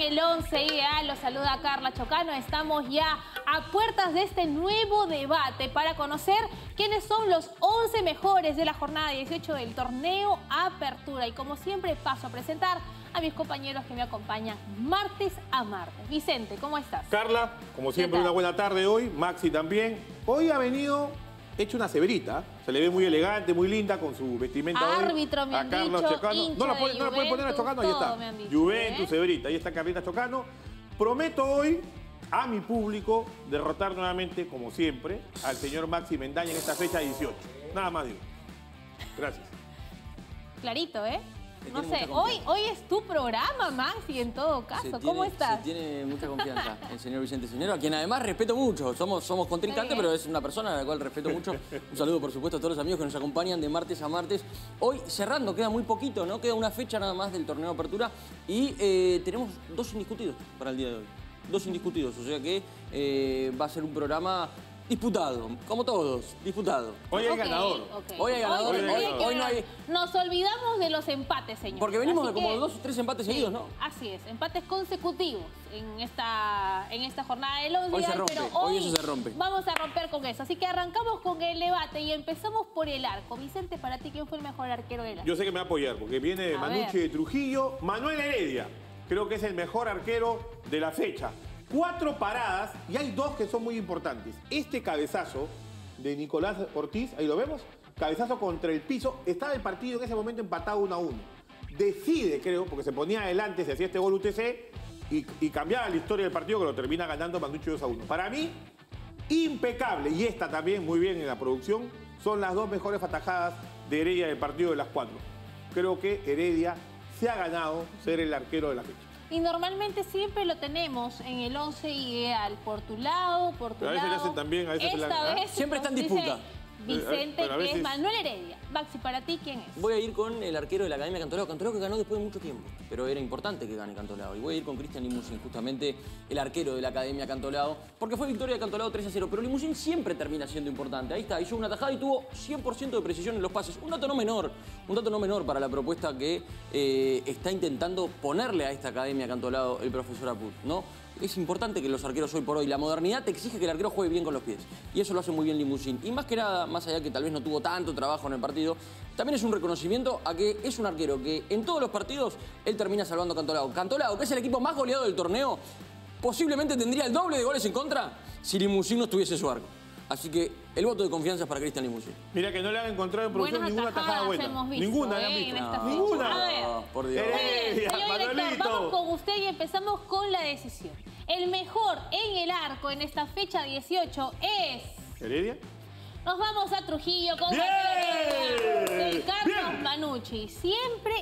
el 11 Ideal, los saluda Carla Chocano. Estamos ya a puertas de este nuevo debate para conocer quiénes son los 11 mejores de la jornada 18 del torneo Apertura. Y como siempre paso a presentar a mis compañeros que me acompañan martes a martes. Vicente, ¿cómo estás? Carla, como siempre, una buena tarde hoy. Maxi también. Hoy ha venido hecho una cebrita. Se le ve muy elegante, muy linda con su vestimenta. Árbitro, me han dicho, Chocano. No la pueden poner a Chocano, ahí está. Juventus, cebrita. Ahí está Carlita Chocano. Prometo hoy a mi público derrotar nuevamente, como siempre, al señor Maxi Mendaña en esta fecha 18. Nada más digo. Gracias. Clarito, ¿eh? No sé, hoy es tu programa, Maxi, en todo caso. ¿Cómo estás? Se tiene mucha confianza el señor Vicente Cisnero, a quien además respeto mucho. Somos contrincantes, pero es una persona a la cual respeto mucho. Un saludo, por supuesto, a todos los amigos que nos acompañan de martes a martes. Hoy, cerrando, queda muy poquito, ¿no? Queda una fecha nada más del torneo Apertura y tenemos dos indiscutidos para el día de hoy. Dos indiscutidos, o sea que va a ser un programa disputado, como todos, disputado. Hoy hay ganador. Hoy hay ganador. Hoy no hay... Nos olvidamos de los empates, señor. Porque venimos de como 2 o 3 empates seguidos, ¿no? Así es, empates consecutivos en esta jornada del 11. Hoy se rompe, pero hoy eso se rompe. Vamos a romper con eso. Así que arrancamos con el debate y empezamos por el arco. Vicente, para ti, ¿quién fue el mejor arquero del arco? Yo sé que me va a apoyar porque viene Manucci de Trujillo. Manuel Heredia, creo que es el mejor arquero de la fecha. 4 paradas y hay 2 que son muy importantes. Este cabezazo de Nicolás Ortiz, ahí lo vemos, cabezazo contra el piso. Estaba el partido en ese momento empatado 1-1. Decide, creo, porque se ponía adelante, se hacía este gol UTC y cambiaba la historia del partido que lo termina ganando Manucci 2-1. Para mí, impecable. Y esta también, muy bien en la producción, son las 2 mejores atajadas de Heredia del partido de las 4. Creo que Heredia se ha ganado ser el arquero de la fecha. Y normalmente siempre lo tenemos en el 11 ideal, por tu lado, por tu lado. A veces le hacen también, a veces Esta vez siempre está en disputa. Vicente, que es Manuel Heredia. Maxi, para ti, ¿quién es? Voy a ir con el arquero de la Academia Cantolao. Cantolao que ganó después de mucho tiempo, pero era importante que gane Cantolao. Y voy a ir con Cristian Limusin, justamente el arquero de la Academia Cantolao, porque fue victoria de Cantolao 3-0, pero Limusin siempre termina siendo importante. Ahí está, hizo una tajada y tuvo 100% de precisión en los pases. Un dato no menor para la propuesta que está intentando ponerle a esta Academia Cantolao el profesor Apud, ¿no? Es importante que los arqueros hoy por hoy, la modernidad te exige que el arquero juegue bien con los pies. Y eso lo hace muy bien Limusin. Y más que nada, más allá que tal vez no tuvo tanto trabajo en el partido, también es un reconocimiento a que es un arquero que en todos los partidos él termina salvando a Cantolao. Cantolao, que es el equipo más goleado del torneo, posiblemente tendría el doble de goles en contra si Limusin no estuviese su arco. Así que el voto de confianza es para Cristian Limusin. Mira que no le han encontrado en producción ninguna tajada buena. Ninguna le han visto. Ninguna. A ver, por Dios. Señor director, vamos con usted y empezamos con la decisión. El mejor en el arco en esta fecha 18 es... ¿Heredia? Nos vamos a Trujillo con Carlos Manucci. Siempre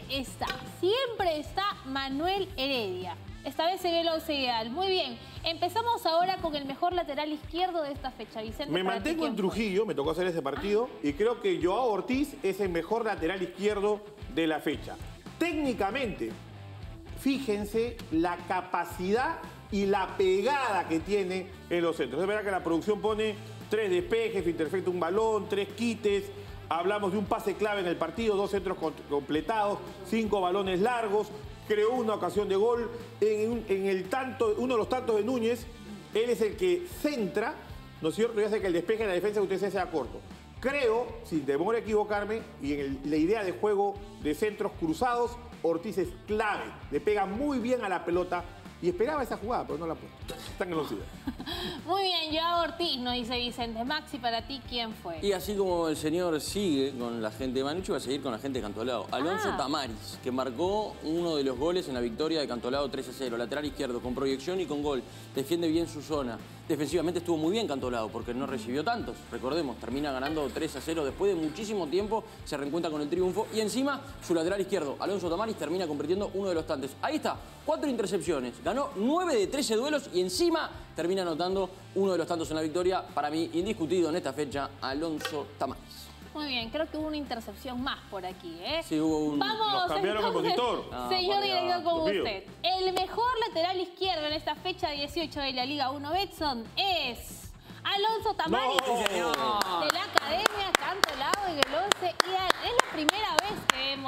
está Manuel Heredia. Esta vez en el 11 ideal. Muy bien. Empezamos ahora con el mejor lateral izquierdo de esta fecha. Vicente, me mantengo en Trujillo, me tocó hacer ese partido, y creo que Joao Ortiz es el mejor lateral izquierdo de la fecha. Técnicamente, fíjense la capacidad y la pegada que tiene en los centros. Es verdad que la producción pone 3 despejes, intercepta un balón, 3 quites. Hablamos de un pase clave en el partido, 2 centros completados, 5 balones largos. Creó una ocasión de gol en el tanto, uno de los tantos de Núñez. Él es el que centra, ¿no es cierto? Y hace que el despeje en la defensa de UTC sea corto. Creo, sin temor a equivocarme, y en la idea de juego de centros cruzados, Ortiz es clave. Le pega muy bien a la pelota. Y esperaba esa jugada, pero no la puso. Está en el 11 ideal. Muy bien, Joao Ortiz, nos dice Vicente. Maxi, para ti, ¿quién fue? Y así como el señor sigue con la gente de Manucci, va a seguir con la gente de Cantolao. Alonso Tamaris, que marcó uno de los goles en la victoria de Cantolao 3-0. Lateral izquierdo, con proyección y con gol. Defiende bien su zona. Defensivamente estuvo muy bien Cantolao, porque no recibió tantos. Recordemos, termina ganando 3-0. Después de muchísimo tiempo, se reencuentra con el triunfo. Y encima, su lateral izquierdo, Alonso Tamaris, termina convirtiendo uno de los tantos. Ahí está, 4 intercepciones. Ganó 9 de 13 duelos y encima termina anotando uno de los tantos en la victoria. Para mí, indiscutido en esta fecha, Alonso Tamaris. Muy bien, creo que hubo una intercepción más por aquí, ¿eh? Sí, hubo un... Vamos, nos cambiaron el monitor. Señor director, con usted. El mejor lateral izquierdo en esta fecha 18 de la Liga 1 Betson es... Alonso Tamaris, de la Academia Cantolao en el 11 ideal. Es la primera vez que vemos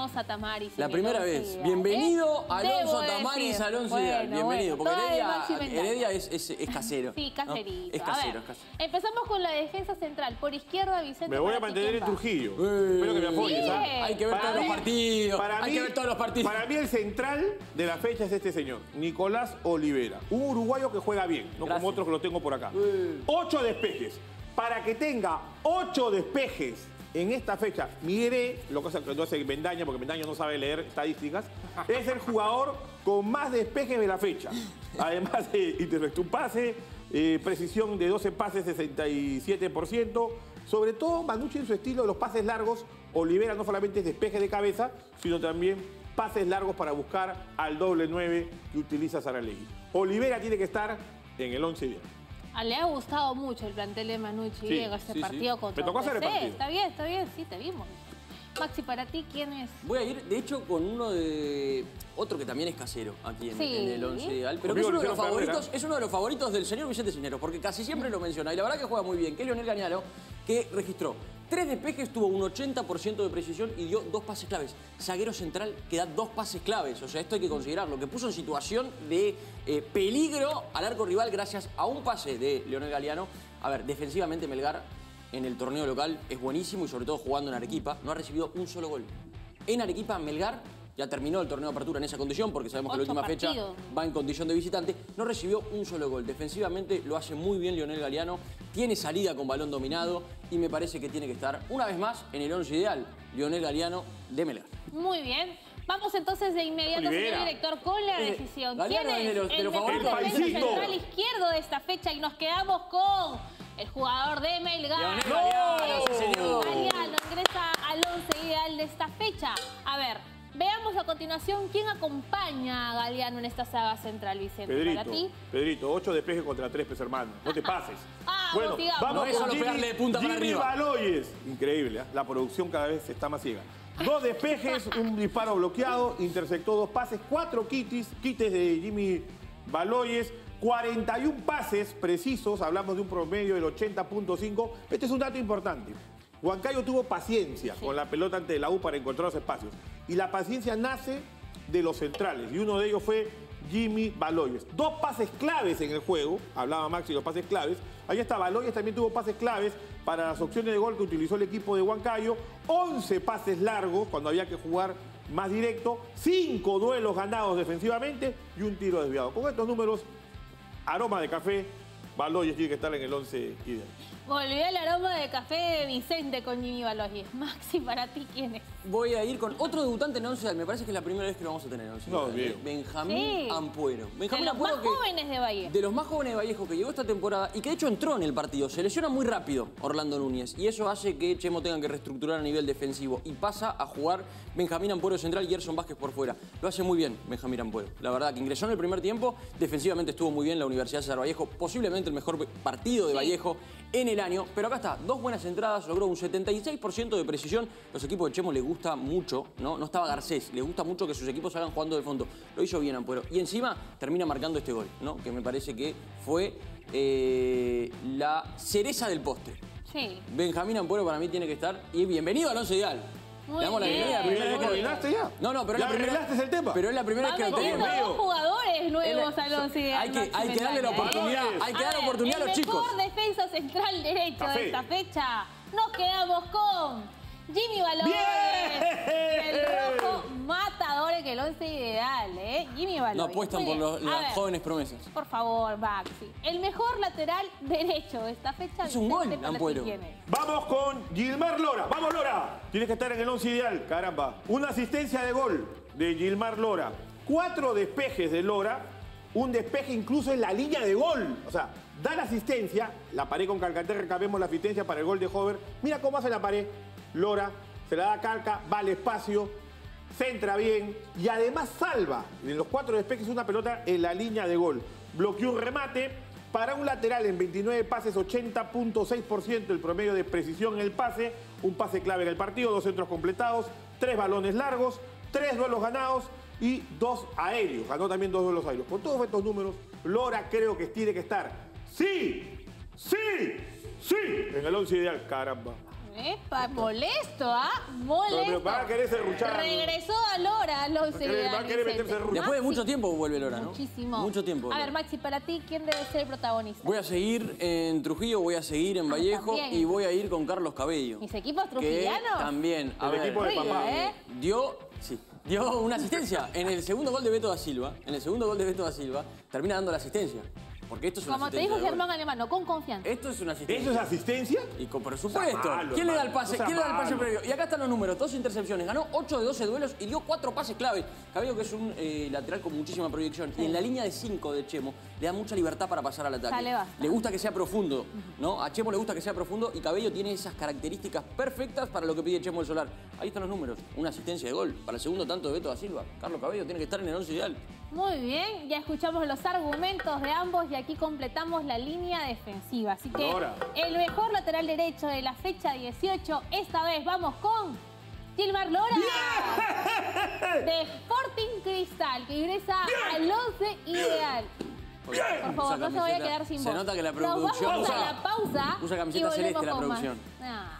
tenemos a Tamaris. La primera vez. Bienvenido Alonso Tamaris al once ideal. Bienvenido. Porque Heredia es casero. Sí, caserito. ¿No? Es casero, es casero. Empezamos con la defensa central. Por izquierda, Vicente. Me voy a mantener en Trujillo. Espero que me apoyes. Hay que ver todos los partidos. Hay que ver todos los partidos. Para mí el central de la fecha es este señor, Nicolás Olivera. Un uruguayo que juega bien, no como otros que lo tengo por acá. 8 despejes. Para que tenga 8 despejes en esta fecha, mire lo que hace Mendaña, porque Mendaña no sabe leer estadísticas, es el jugador con más despejes de la fecha. Además, interrestó un pase, precisión de 12 pases, 67%. Sobre todo, Manucci en su estilo de los pases largos, Olivera no solamente es despeje de cabeza, sino también pases largos para buscar al doble 9 que utiliza Saralegui. Olivera tiene que estar en el 11 ideal. Le ha gustado mucho el plantel de Manucci, Diego, este partido contra Me tocó hacer el partido. Está bien, sí, te vimos. Maxi, para ti, ¿quién es? Voy a ir, de hecho, con otro que también es casero aquí en el 11 ideal, pero que es uno de los favoritos del señor Vicente Cisneros, porque casi siempre lo menciona, y la verdad que juega muy bien, que es Leonel Ganialo, que registró 3 despejes, tuvo un 80% de precisión y dio 2 pases claves. Zaguero central que da 2 pases claves, o sea, esto hay que considerarlo, que puso en situación de peligro al arco rival gracias a un pase de Leonel Ganialo. A ver, defensivamente Melgar en el torneo local es buenísimo y sobre todo jugando en Arequipa, no ha recibido un solo gol. En Arequipa, Melgar ya terminó el torneo de apertura en esa condición, porque sabemos que la última fecha va en condición de visitante, no recibió un solo gol. Defensivamente lo hace muy bien Leonel Ganialo, tiene salida con balón dominado y me parece que tiene que estar una vez más en el 11 ideal, Leonel Ganialo de Melgar. Muy bien. Vamos entonces de inmediato, señor director, con la decisión. ¿Quién es el mejor central izquierdo de esta fecha? Y nos quedamos con el jugador de Melgar. Galeano ingresa al 11 ideal de esta fecha. A ver, veamos a continuación quién acompaña a Galeano en esta saga central, Vicente. ¿Para ti? Pedrito, 8 despejes contra 3, pues hermano. No te pases. Bueno, vamos con pegarle de punta para arriba. Baloyes. Increíble, ¿eh? La producción cada vez está más ciega. 2 despejes, un disparo bloqueado, interceptó 2 pases, 4 quites de Jimmy Baloyes, 41 pases precisos, hablamos de un promedio del 80.5. Este es un dato importante. Huancayo tuvo paciencia con la pelota ante la U para encontrar los espacios. Y la paciencia nace de los centrales, y uno de ellos fue Jimmy Baloyes. 2 pases claves en el juego, hablaba Maxi de los pases claves. Ahí está, Baloyes también tuvo pases claves para las opciones de gol que utilizó el equipo de Huancayo. 11 pases largos cuando había que jugar más directo. 5 duelos ganados defensivamente y un tiro desviado. Con estos números, aroma de café, Baloyes tiene que estar en el 11 ideal. Volvió el aroma de café de Vicente con Jimmy Baloyes. Maxi, para ti, ¿quién es? Voy a ir con otro debutante en 11 ideal. Me parece que es la primera vez que lo vamos a tener en 11 ideal. Benjamín Ampuero. Benjamín Ampuero, los más jóvenes de Vallejo. De los más jóvenes de Vallejo que llegó esta temporada y que de hecho entró en el partido. Se lesiona muy rápido Orlando Núñez y eso hace que Chemo tenga que reestructurar a nivel defensivo y pasa a jugar Benjamín Ampuero central y Gerson Vázquez por fuera. Lo hace muy bien Benjamín Ampuero. La verdad que ingresó en el primer tiempo, defensivamente estuvo muy bien la Universidad César Vallejo, posiblemente el mejor partido de Vallejo en el año, pero acá está, 2 buenas entradas, logró un 76% de precisión. Los equipos de Chemo les gusta mucho, ¿no? No estaba Garcés, les gusta mucho que sus equipos salgan jugando de fondo. Lo hizo bien Ampuero. Y encima termina marcando este gol, ¿no? Que me parece que fue la cereza del postre. Sí. Benjamín Ampuero para mí tiene que estar. Y bienvenido al 11 ideal. Muy Le damos la bienvenida. ¿Ya coordinaste ya? No, pero ¿Ya arreglaste el tema? Pero es la primera vez que lo tenemos. 2 jugadores nuevos al 11 ideal. Hay que darle la oportunidad. Hay que darle la oportunidad a los chicos. El mejor defensa central derecho de esta fecha. Nos quedamos con Jimmy Baloyes, el rojo matador en el 11 ideal, Jimmy Baloyes. No apuestan por las jóvenes promesas. Por favor, Maxi. El mejor lateral derecho de esta fecha. Es un gol, Ampuero. Vamos con Gilmar Lora. ¡Vamos, Lora! Tienes que estar en el 11 ideal, caramba. Una asistencia de gol de Gilmar Lora. 4 despejes de Lora. Un despeje incluso en la línea de gol. O sea, da la asistencia. La pared con Calcaterra, recabemos la asistencia para el gol de Hover. Mira cómo hace la pared. Lora se la da a Calca, va al espacio, centra bien y además salva en los 4 despejes una pelota en la línea de gol. Bloqueó un remate para un lateral en 29 pases, 80.6% el promedio de precisión en el pase. Un pase clave en el partido, 2 centros completados, 3 balones largos, 3 duelos ganados y 2 aéreos. Ganó también 2 duelos aéreos. Por todos estos números, Lora creo que tiene que estar. ¡Sí! ¡Sí! ¡Sí! En el 11 ideal, caramba. Epa, molesto, ¿ah? Molesto. Pero va a querer serruchar. Regresó a Lora, Va a querer meterse rucho. Después de mucho tiempo vuelve Lora, ¿no? Muchísimo. Mucho tiempo. A ver, Maxi, para ti, ¿quién debe ser el protagonista? Voy a seguir en Trujillo, voy a seguir en Vallejo también. y voy a ir con Carlos Cabello. ¿Mis equipos Que trujillanos? también, a El ver, equipo de Ruido, papá. ¿eh? dio una asistencia. En el segundo gol de Beto da Silva, termina dando la asistencia. Porque esto es una Como te asistencia dijo de gol. Germán Alemano, con confianza. Esto es una asistencia. ¿Eso es asistencia? Y por supuesto. Está malo, ¿Quién le da el hermano. pase? No sea ¿Quién le da el pase malo. previo? Y acá están los números, 2 intercepciones. Ganó 8 de 12 duelos y dio 4 pases clave. Cabello, que es un lateral con muchísima proyección. Y en la línea de 5 de Chemo le da mucha libertad para pasar al ataque. Sale bastante. Le gusta que sea profundo, ¿no? A Chemo le gusta que sea profundo y Cabello tiene esas características perfectas para lo que pide Chemo el Solar. Ahí están los números. Una asistencia de gol para el segundo tanto de Beto da Silva. Carlos Cabello tiene que estar en el 11 ideal. Muy bien, ya escuchamos los argumentos de ambos y aquí completamos la línea defensiva. Así que Ahora. el mejor lateral derecho de la fecha 18, esta vez vamos con Gilmar Lora. De Sporting Cristal, que ingresa al 11 ideal. Por favor, no se vaya a quedar sin voz. Se nota que la Nos producción vamos a la pausa usa y camiseta volvemos celeste la con más. producción. Ah.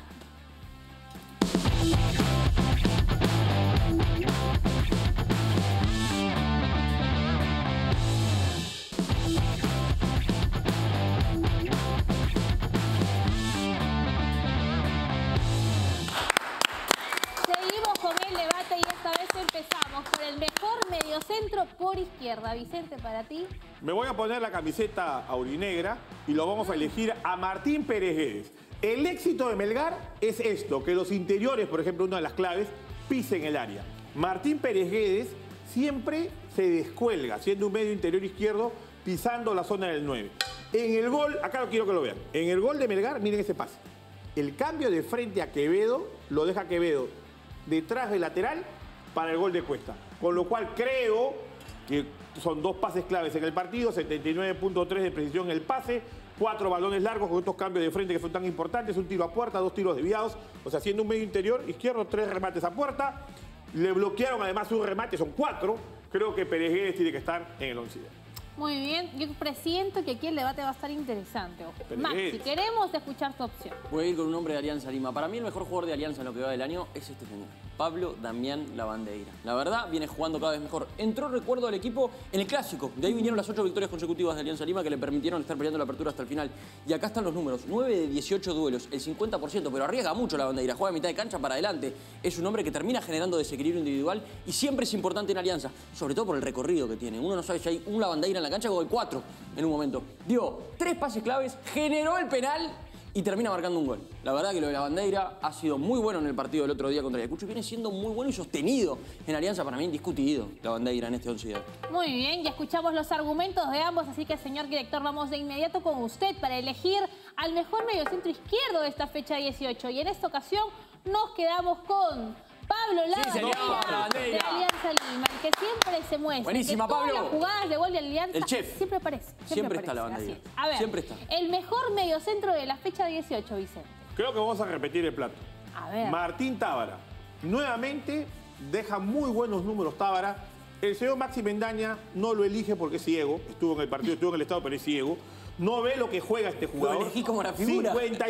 Seguimos con el debate y esta vez empezamos por el mejor mediocentro por izquierda. Vicente, para ti. Me voy a poner la camiseta aurinegra y lo vamos a elegir a Martín Pérez Guedes. El éxito de Melgar es esto, que los interiores, por ejemplo, una de las claves, pisen el área. Martín Pérez Guedes siempre se descuelga, siendo un medio interior izquierdo, pisando la zona del 9. En el gol, acá lo quiero que lo vean, en el gol de Melgar, miren ese pase. El cambio de frente a Quevedo lo deja Quevedo detrás del lateral para el gol de Cuesta. Con lo cual creo que son 2 pases claves en el partido, 79.3 de precisión en el pase, 4 balones largos con estos cambios de frente que son tan importantes, un tiro a puerta, 2 tiros desviados, o sea, siendo un medio interior izquierdo, 3 remates a puerta, le bloquearon además un remate, son 4, creo que Pérez Guedes tiene que estar en el 11. Muy bien, yo presiento que aquí el debate va a estar interesante. Ojo. Pero Maxi, queremos escuchar tu opción. Voy a ir con un nombre de Alianza Lima. Para mí el mejor jugador de Alianza en lo que va del año es este señor, Pablo Damián Lavandeira. La verdad, viene jugando cada vez mejor. Entró, recuerdo, al equipo en el Clásico. De ahí vinieron las 8 victorias consecutivas de Alianza Lima que le permitieron estar peleando la apertura hasta el final. Y acá están los números. 9 de 18 duelos, el 50%, pero arriesga mucho Lavandeira. Juega a mitad de cancha para adelante. Es un hombre que termina generando desequilibrio individual y siempre es importante en Alianza, sobre todo por el recorrido que tiene. Uno no sabe si hay un Lavandeira en la cancha o hay 4 en un momento. Dio 3 pases claves, generó el penal y termina marcando un gol. La verdad que lo de Lavandeira ha sido muy bueno en el partido del otro día contra Ayacucho y viene siendo muy bueno y sostenido en Alianza, para mí indiscutido, Lavandeira en este 11 ideal. Muy bien, ya escuchamos los argumentos de ambos, así que, señor director, vamos de inmediato con usted para elegir al mejor mediocentro izquierdo de esta fecha 18. Y en esta ocasión nos quedamos con Pablo Lavandeira, de Alianza Lima, el que siempre se muestra. Buenísima, que todas Pablo. las jugadas de gol de Alianza El chef. siempre aparece. Siempre está aparece, Lavandeira. así es. A ver, Siempre está. el mejor mediocentro de la fecha 18, Vicente. Creo que vamos a repetir el plato. A ver. Martín Tábara. Nuevamente deja muy buenos números Tábara. El señor Maxi Mendaña no lo elige porque es ciego. Estuvo en el partido, estuvo en el estado, pero es ciego. No ve lo que juega este jugador. Lo elegí como la figura.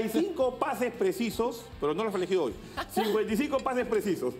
55 pases precisos, pero no los he elegido hoy. 55 pases precisos.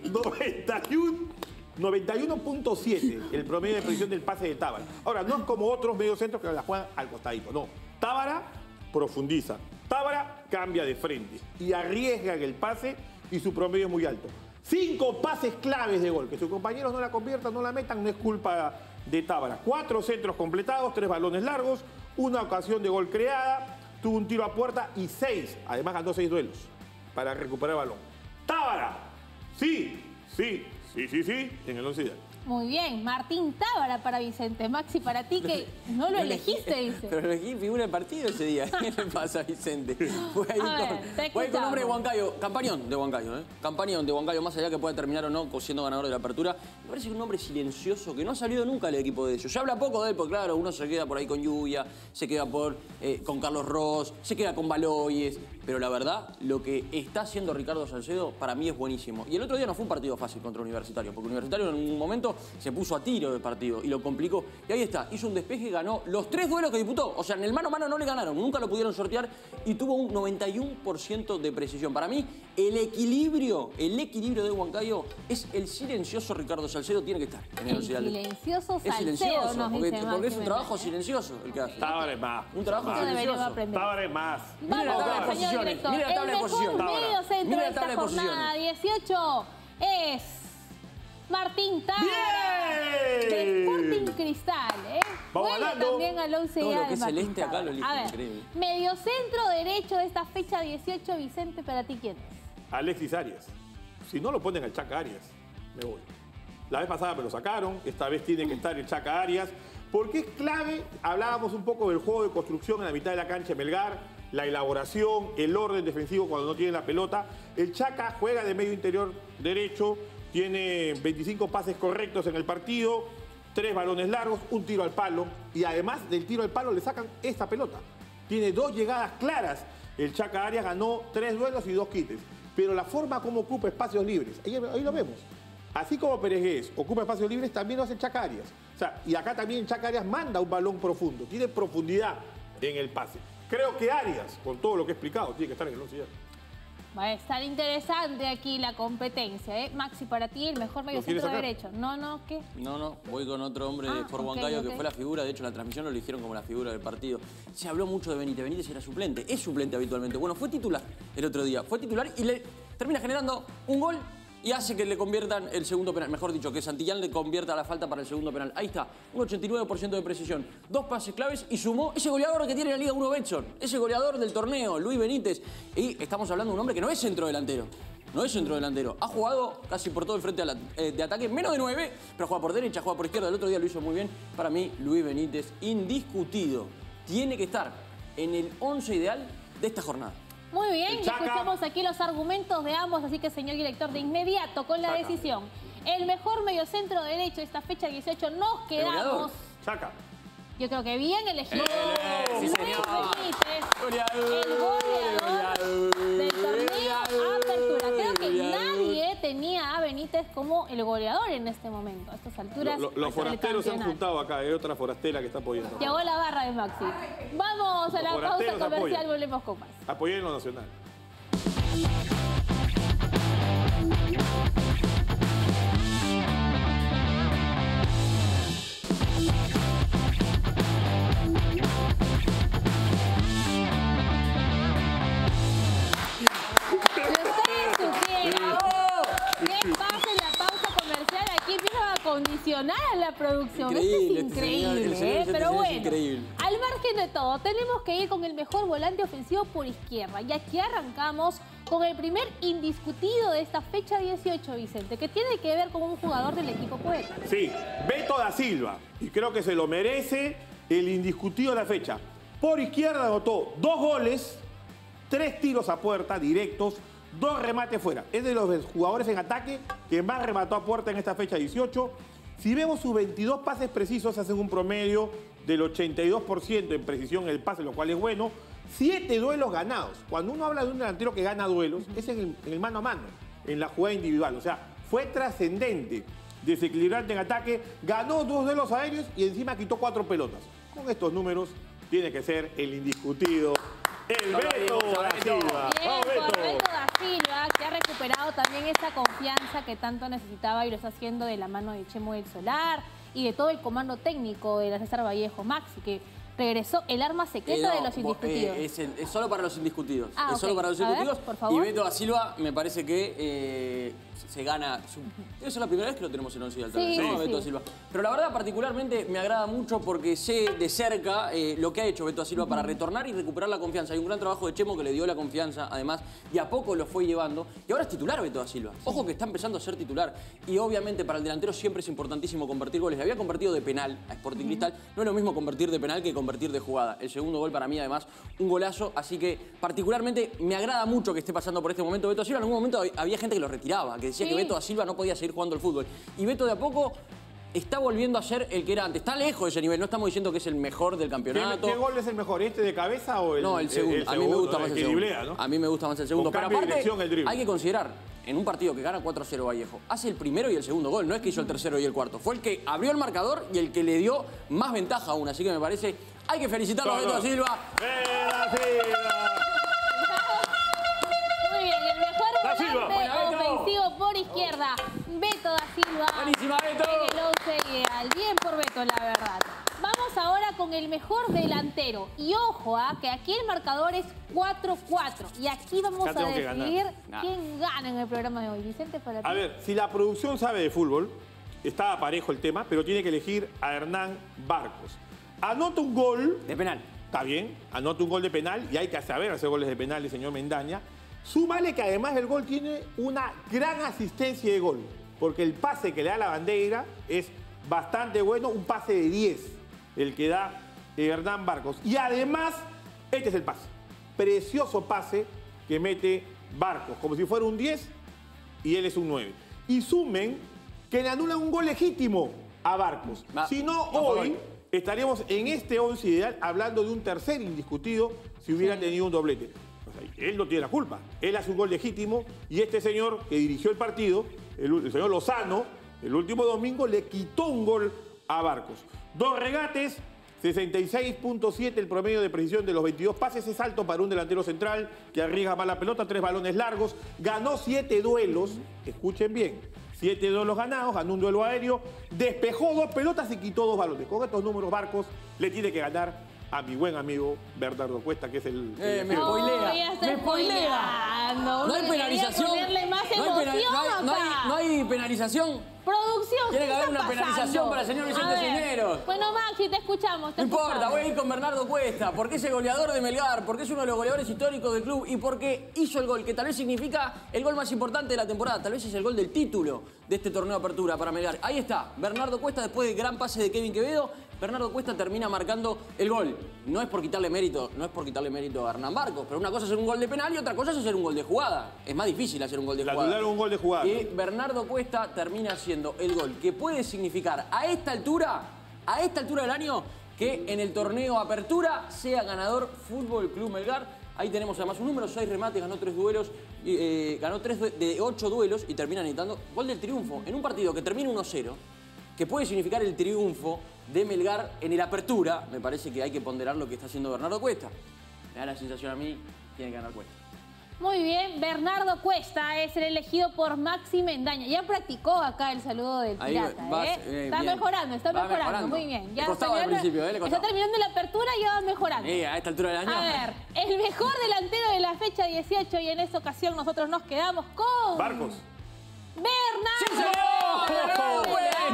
91.7 el promedio de precisión del pase de Tábara. Ahora, no es como otros mediocentros que la juegan al costadito. No. Tábara profundiza. Tábara cambia de frente y arriesga en el pase y su promedio es muy alto. 5 pases claves de gol. Que sus compañeros no la conviertan, no la metan, no es culpa de Tábara. 4 centros completados, 3 balones largos, 1 ocasión de gol creada, tuvo un tiro a puerta y 6. Además ganó 6 duelos para recuperar el balón. Tábara, sí, en el 11 ideal. Muy bien, Martín Tábara para Vicente. Maxi, para ti que no lo elegiste, dice. Pero elegí figura del partido ese día. ¿Qué le pasa a Vicente? Voy a ir con nombre de Huancayo. Campañón de Huancayo, ¿eh? Campañón de Huancayo, más allá que pueda terminar o no siendo ganador de la apertura. Me parece que un hombre silencioso que no ha salido nunca del equipo de ellos. Se habla poco de él, porque claro, uno se queda por ahí con Lluvia, se queda con Carlos Ross, se queda con Baloyes. pero la verdad, lo que está haciendo Ricardo Salcedo para mí es buenísimo. Y el otro día no fue un partido fácil contra Universitario, porque Universitario en un momento se puso a tiro del partido y lo complicó. Y ahí está, hizo un despeje, ganó los 3 duelos que disputó. O sea, en el mano a mano no le ganaron, nunca lo pudieron sortear y tuvo un 91% de precisión. Para mí, el equilibrio de Huancayo es el silencioso Ricardo Salcedo, tiene que estar en el silencioso Salcedo, es silencioso, nos porque, dice porque es un Maxi trabajo Méndez. silencioso el que hace. Tabra es más. Un trabajo Eso deberíamos silencioso. aprender. Tabra es más. Mira la Vamos tabla de con el señor posiciones, director. mira la tabla de El mejor posiciones. medio centro Mira de la esta tabla de jornada 18 es Martín Tabra. ¡Bien! De Sporting Cristal, ¿eh? Vamos Vuelve ganando. también al 11 Todo ya lo de que es Martín celeste acá Tabra. lo elige, A ver, increíble. mediocentro derecho de esta fecha 18, Vicente, ¿para ti quién es? Alexis Arias. Si no lo ponen al Chaca Arias, me voy. La vez pasada me lo sacaron, esta vez tiene que estar el Chaca Arias, porque es clave, hablábamos un poco del juego de construcción en la mitad de la cancha de Melgar, la elaboración, el orden defensivo cuando no tiene la pelota. El Chaca juega de medio interior derecho, tiene 25 pases correctos en el partido, 3 balones largos, un tiro al palo, y además del tiro al palo le sacan esta pelota. Tiene 2 llegadas claras. El Chaca Arias ganó 3 duelos y 2 quites. Pero la forma como ocupa espacios libres, ahí lo vemos. Así como Pérez ocupa espacios libres, también lo hace Chaca Arias. O sea, y acá también Chaca Arias manda un balón profundo, tiene profundidad en el pase. Creo que Arias, con todo lo que he explicado, tiene que estar en el 11 ya. Va a estar interesante aquí la competencia, ¿eh? Maxi, para ti el mejor medio quieres centro sacar? derecho. No, ¿qué? No, voy con otro hombre de Sport ok, Huancayo ok. que fue la figura. De hecho, en la transmisión lo eligieron como la figura del partido. Se habló mucho de Benítez. Benítez era suplente, es suplente habitualmente. Bueno, fue titular el otro día. Fue titular y le termina generando un gol y hace que le conviertan el segundo penal. Mejor dicho, que Santillán le convierta la falta para el segundo penal. Ahí está, un 89% de precisión. 2 pases claves y sumó ese goleador que tiene la Liga 1 Betson. Ese goleador del torneo, Luis Benítez. Y estamos hablando de un hombre que no es centrodelantero. No es centrodelantero. Ha jugado casi por todo el frente de ataque, menos de 9, pero juega por derecha, juega por izquierda. El otro día lo hizo muy bien. Para mí, Luis Benítez, indiscutido. Tiene que estar en el 11 ideal de esta jornada. Muy bien, El Chaca. escuchamos aquí los argumentos de ambos, así que señor director, de inmediato con la Chaca. decisión. El mejor mediocentro derecho de esta fecha 18 nos quedamos. goleador. Chaca. Yo creo que bien elegido. Sí, Luis señor. Benítez, Goleador, el goleador del torneo Apertura. Creo que nadie tenía a Benítez como el goleador en este momento, a estas alturas. Los del forasteros se han campeonato. juntado acá, hay otra forastera que está apoyando. Llegó la barra de Maxi. Vamos a la Los pausa forasteros comercial, apoyan. volvemos con más. Apoyen lo nacional. Si ustedes supieran qué pasa en la pausa comercial, aquí empiezan a condicionar a la producción. Increíble, Esto es este señor, increíble, el señor Vicente pero es bueno, increíble. al margen de todo, tenemos que ir con el mejor volante ofensivo por izquierda. Y aquí arrancamos con el primer indiscutido de esta fecha 18, Vicente, que tiene que ver con un jugador del equipo Poeta. Sí, Beto da Silva. Y creo que se lo merece el indiscutido de la fecha. Por izquierda anotó 2 goles, 3 tiros a puerta directos, 2 remates fuera. Es de los jugadores en ataque que más remató a puerta en esta fecha 18. Si vemos sus 22 pases precisos, hacen un promedio del 82% en precisión en el pase, lo cual es bueno. 7 duelos ganados. Cuando uno habla de un delantero que gana duelos, es en el mano a mano, en la jugada individual. O sea, fue trascendente, desequilibrante en ataque, ganó 2 duelos aéreos y encima quitó 4 pelotas. Con estos números tiene que ser el indiscutido, el Beto da Silva. Bien, ¡Vamos, por Beto! Beto da Silva, que ha recuperado también esa confianza que tanto necesitaba y lo está haciendo de la mano de Chemo del Solar y de todo el comando técnico de la César Vallejo Maxi, que regresó el arma secreta de los indiscutidos. Es solo para los indiscutidos. Ah, es solo ok. para los A ver, indiscutidos. por favor. Y Beto da Silva me parece que se gana. Debe ser la primera vez que lo tenemos en Once Ideal, tal vez, Sí, ¿no? sí. Beto da Silva. Pero la verdad, particularmente, me agrada mucho porque sé de cerca lo que ha hecho Beto da Silva para retornar y recuperar la confianza. Hay un gran trabajo de Chemo que le dio la confianza, además, y a poco lo fue llevando. Y ahora es titular Beto da Silva. Ojo que está empezando a ser titular. Y obviamente para el delantero siempre es importantísimo convertir goles. Le había convertido de penal a Sporting Cristal. No es lo mismo convertir de penal que convertir de jugada. El segundo gol para mí, además, un golazo. Así que, particularmente, me agrada mucho que esté pasando por este momento Beto da Silva. En algún momento había gente que lo retiraba, que decía Sí. que Beto da Silva no podía seguir jugando al fútbol. Y Beto de a poco está volviendo a ser el que era antes. Está lejos de ese nivel, no estamos diciendo que es el mejor del campeonato. ¿Qué gol es el mejor? ¿Este de cabeza o el No, el segundo. A mí me gusta más el segundo. ¿No? A mí me gusta más el segundo. Con Pero cambio de aparte, dirección, el drible. hay que considerar, en un partido que gana 4-0 Vallejo, hace el primero y el segundo gol. No es que hizo el tercero y el cuarto. Fue el que abrió el marcador y el que le dio más ventaja aún. Así que me parece, hay que felicitarlo a Beto da Silva. Muy bien, el mejor Da Silva. volante ofensivo por izquierda, Beto da Silva. Buenísima, Beto. En el 11 ideal. Bien por Beto, la verdad. Vamos ahora con el mejor delantero. Y ojo, que aquí el marcador es 4-4. Y aquí vamos Acá a tengo que decidir ganar. quién gana en el programa de hoy. Vicente, para ti. A ver, si la producción sabe de fútbol, está parejo el tema, pero tiene que elegir a Hernán Barcos. Anota un gol. De penal. Está bien, anota un gol de penal y hay que saber hacer goles de penal el señor Mendaña. Súmale que además del gol tiene una gran asistencia de gol, porque el pase que le da la bandera es bastante bueno, un pase de 10, el que da Hernán Barcos. Y además, este es el pase, precioso pase que mete Barcos, como si fuera un 10 y él es un 9. Y sumen que le anulan un gol legítimo a Barcos. Si no, hoy estaríamos en este 11 ideal hablando de un tercer indiscutido si hubiera tenido un doblete. O sea, él no tiene la culpa. Él hace un gol legítimo y este señor que dirigió el partido, el señor Lozano, el último domingo le quitó un gol a Barcos. 2 regates, 66.7 el promedio de precisión de los 22 pases. Es alto para un delantero central que arriesga más la pelota, 3 balones largos. Ganó 7 duelos, escuchen bien. 7 duelos ganados, ganó un duelo aéreo, despejó 2 pelotas y quitó 2 balones. Con estos números, Barcos le tiene que ganar a mi buen amigo Bernardo Cuesta, que es el... Me spoilea. ya está Me spoilea. spoileando. No hay Uno quería penalización. ponerle más emoción acá. No hay penalización. Producción, Tiene ¿qué que haber está una penalización pasando? para el señor Vicente A ver. Cisneros. Bueno, Maxi, te escuchamos. No importa, voy a ir con Bernardo Cuesta, porque es el goleador de Melgar, porque es uno de los goleadores históricos del club y porque hizo el gol, que tal vez significa el gol más importante de la temporada, tal vez es el gol del título de este torneo de apertura para Melgar. Ahí está, Bernardo Cuesta, después del gran pase de Kevin Quevedo, Bernardo Cuesta termina marcando el gol. No es por quitarle mérito, a Hernán Barcos, pero una cosa es hacer un gol de penal y otra cosa es hacer un gol de jugada. Es más difícil hacer un gol de jugada. Anular un gol de jugada. Y Bernardo Cuesta termina haciendo el gol que puede significar a esta altura del año, que en el torneo Apertura sea ganador Fútbol Club Melgar. Ahí tenemos además un número, 6 remates, ganó 3 duelos, ganó 3 de 8 duelos y termina necesitando gol del triunfo en un partido que termina 1-0, que puede significar el triunfo de Melgar en el Apertura. Me parece que hay que ponderar lo que está haciendo Bernardo Cuesta. Me da la sensación a mí, tiene que ganar Cuesta. Muy bien, Bernardo Cuesta es el elegido por Maxi Mendaña. Ya practicó acá el saludo del Ahí pirata, vas, Está bien. mejorando, está Va mejorando. mejorando. Muy bien. Le costaba al principio, le costaba. Está terminando la apertura y ya va mejorando. A esta altura del año. A ver, el mejor delantero de la fecha 18 y en esta ocasión nosotros nos quedamos con... Barcos. Bernardo. ¡Sí, señor!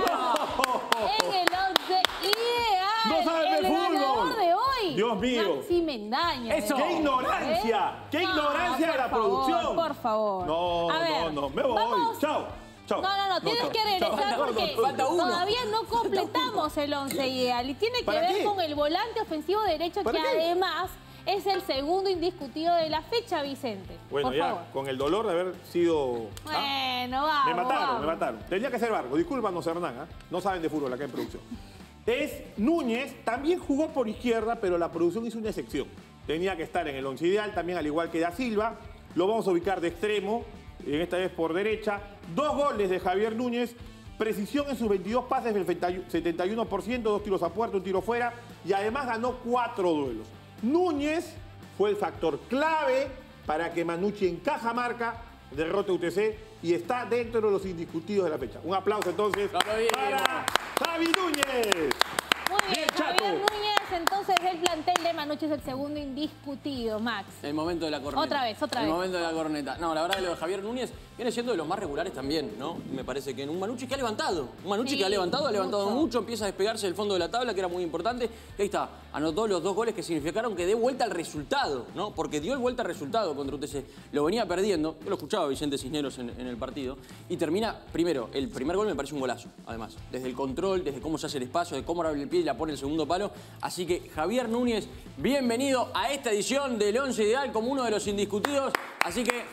En el 11 ideal. No sabe de el fútbol. ganador de hoy. Dios mío. Maxi Mendaña. Eso. ¡Qué ignorancia! ¡Qué ignorancia de la producción! Por favor. No, A ver, no, me voy. vamos. Chao. Chao. No, tienes chao, que regresar chao. porque falta uno. todavía no completamos el 11 ideal y tiene que ¿Para ver qué? con el volante ofensivo derecho que ¿Para qué? además es el segundo indiscutido de la fecha, Vicente. Bueno, por ya, favor. con el dolor de haber sido... Bueno, vamos. Me mataron, vamos. me mataron. Tenía que ser Barcos. Discúlpanos, Hernán. No saben de fútbol acá en producción. Es Núñez, también jugó por izquierda, pero la producción hizo una excepción. Tenía que estar en el 11 ideal, también al igual que Da Silva. Lo vamos a ubicar de extremo, en esta vez por derecha. 2 goles de Javier Núñez. Precisión en sus 22 pases del 71%, 2 tiros a puerta, 1 tiro fuera. Y además ganó 4 duelos. Núñez fue el factor clave para que Manucci en Cajamarca derrote a UTC y está dentro de los indiscutidos de la fecha. Un aplauso entonces para Javi Núñez. Muy bien, Bien, Chato. Javier Núñez, entonces el plantel de Manucci es el segundo indiscutido, Max. El momento de la corneta. Otra vez. El momento de la corneta. No, la verdad que lo de Javier Núñez viene siendo de los más regulares también, ¿no? Me parece que en un Manucci que ha levantado. Un Manucci Sí, que ha levantado mucho. mucho, empieza a despegarse del fondo de la tabla, que era muy importante. Y ahí está, anotó los 2 goles que significaron que dé vuelta al resultado, ¿no? Porque dio el vuelta al resultado contra UTC. Lo venía perdiendo, yo lo escuchaba a Vicente Cisneros en el partido, y termina, primero, el primer gol me parece un golazo, además. Desde el control, desde cómo se hace el espacio, de cómo abre el pie y la pone el segundo palo. Así que Javier Núñez, bienvenido a esta edición del 11 ideal como uno de los indiscutidos. Así que...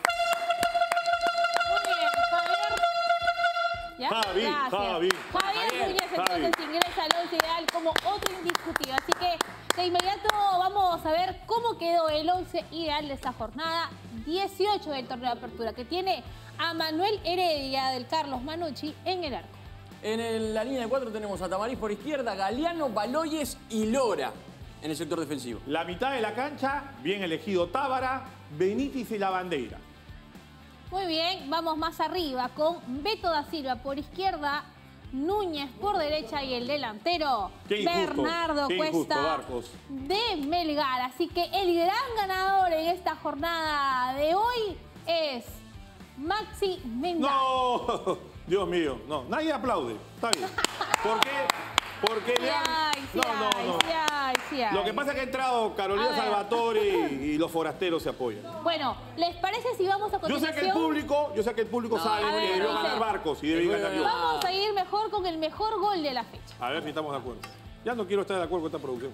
Muy bien, Javier. ¿Ya? Javi, Gracias. Javi. Javier Javier. Núñez, entonces ingresa al 11 ideal como otro indiscutible. Así que de inmediato vamos a ver cómo quedó el 11 ideal de esta jornada 18 del torneo de apertura, que tiene a Manuel Heredia del Carlos Manucci en el arco. En la línea de 4 tenemos a Tamariz por izquierda, Galeano, Baloyes y Lora en el sector defensivo. La mitad de la cancha, bien elegido Tábara, Benítez y la bandera. Muy bien, vamos más arriba con Beto da Silva por izquierda, Núñez por derecha y el delantero Qué injusto, Bernardo qué injusto, Cuesta Barcos. de Melgar. Así que el gran ganador en esta jornada de hoy es Maxi Mendaña. ¡No! Dios mío, no, nadie aplaude. Está bien. ¿Por qué? Porque le han... Lo que pasa es que ha entrado Carolina Salvatore y los forasteros se apoyan. Bueno, ¿les parece si vamos a continuación? Yo sé que el público sabe que debió ganar Barcos y debió ganar yo. Vamos a ir mejor con el mejor gol de la fecha. A ver si estamos de acuerdo. Ya no quiero estar de acuerdo con esta producción.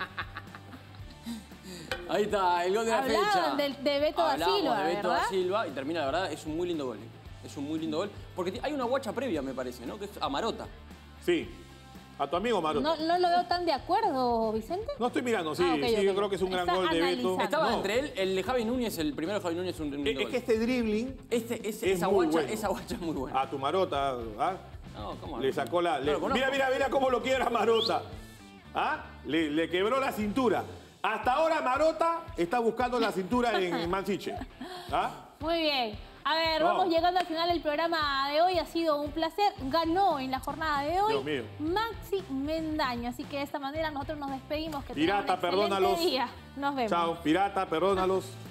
Ahí está, el gol de la fecha. Hablaban de Beto da Silva, de Beto ¿verdad? da Silva y termina, la verdad, es un muy lindo gol. Es un muy lindo gol. Porque hay una guacha previa, me parece, ¿no? Que es a Marota. Sí. A tu amigo Marota. No lo veo tan de acuerdo, Vicente. No estoy mirando, sí, ok. yo creo que es un gran gol de Beto. Estaba entre él, el de Javi Núñez, el primero de Javi Núñez, un lindo Es gol. que este dribbling esa muy guacha, bueno. esa guacha es muy buena. A tu Marota, ¿ah? No, ¿cómo? Le sacó la... No lo conozco. Mira cómo lo quiebra Marota. ¿Ah? Le quebró la cintura. Hasta ahora Marota está buscando la cintura en Mansiche. ¿Ah? Muy bien. A ver, vamos llegando al final del programa de hoy. Ha sido un placer. Ganó en la jornada de hoy Dios mío. Maxi Mendaña. Así que de esta manera nosotros nos despedimos. Que Pirata, tengan un excelente perdónalos. día. Nos vemos. Chao, pirata, perdónalos.